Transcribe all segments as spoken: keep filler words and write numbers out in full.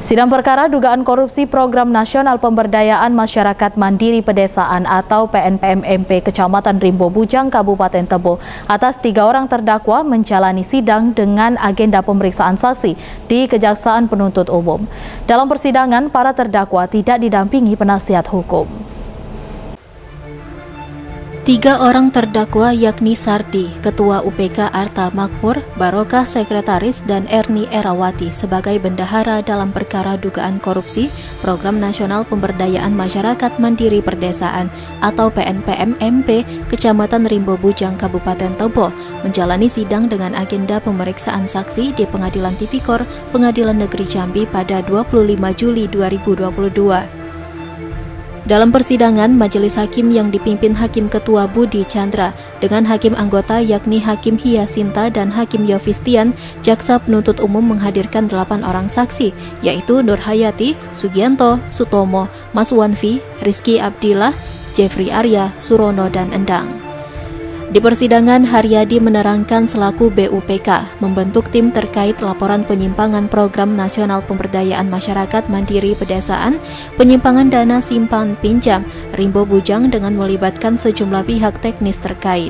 Sidang perkara dugaan korupsi Program Nasional Pemberdayaan Masyarakat Mandiri Pedesaan atau P N P M M P Kecamatan Rimbo Bujang, Kabupaten Tebo atas tiga orang terdakwa menjalani sidang dengan agenda pemeriksaan saksi di Kejaksaan Penuntut Umum. Dalam persidangan, para terdakwa tidak didampingi penasihat hukum. Tiga orang terdakwa yakni Sardi, Ketua U P K Arta Makmur, Barokah Sekretaris, dan Erni Erawati sebagai bendahara dalam perkara dugaan korupsi Program Nasional Pemberdayaan Masyarakat Mandiri Perdesaan atau P N P M M P Kecamatan Rimbo Bujang, Kabupaten Tebo menjalani sidang dengan agenda pemeriksaan saksi di Pengadilan Tipikor Pengadilan Negeri Jambi pada dua puluh lima Juli dua ribu dua puluh dua. Dalam persidangan, majelis hakim yang dipimpin Hakim Ketua Budi Chandra dengan hakim anggota yakni Hakim Hiasinta dan Hakim Yofistian, jaksa penuntut umum menghadirkan delapan orang saksi, yaitu Nur Hayati, Sugianto, Sutomo, Mas Wanfi, Rizky Abdillah, Jeffrey Arya, Surono, dan Endang. Di persidangan, Haryadi menerangkan selaku B U P K membentuk tim terkait laporan penyimpangan Program Nasional Pemberdayaan Masyarakat Mandiri Pedesaan, penyimpangan dana simpan pinjam Rimbo Bujang dengan melibatkan sejumlah pihak teknis terkait.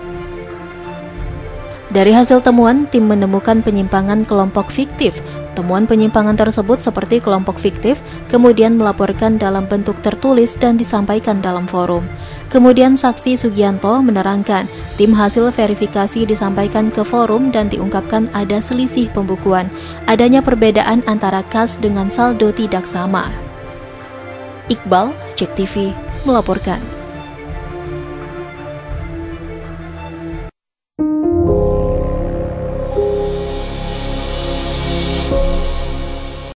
Dari hasil temuan, tim menemukan penyimpangan kelompok fiktif. Temuan penyimpangan tersebut seperti kelompok fiktif, kemudian melaporkan dalam bentuk tertulis dan disampaikan dalam forum. Kemudian saksi Sugianto menerangkan, tim hasil verifikasi disampaikan ke forum dan diungkapkan ada selisih pembukuan, adanya perbedaan antara kas dengan saldo tidak sama. Iqbal, Cek T V, melaporkan.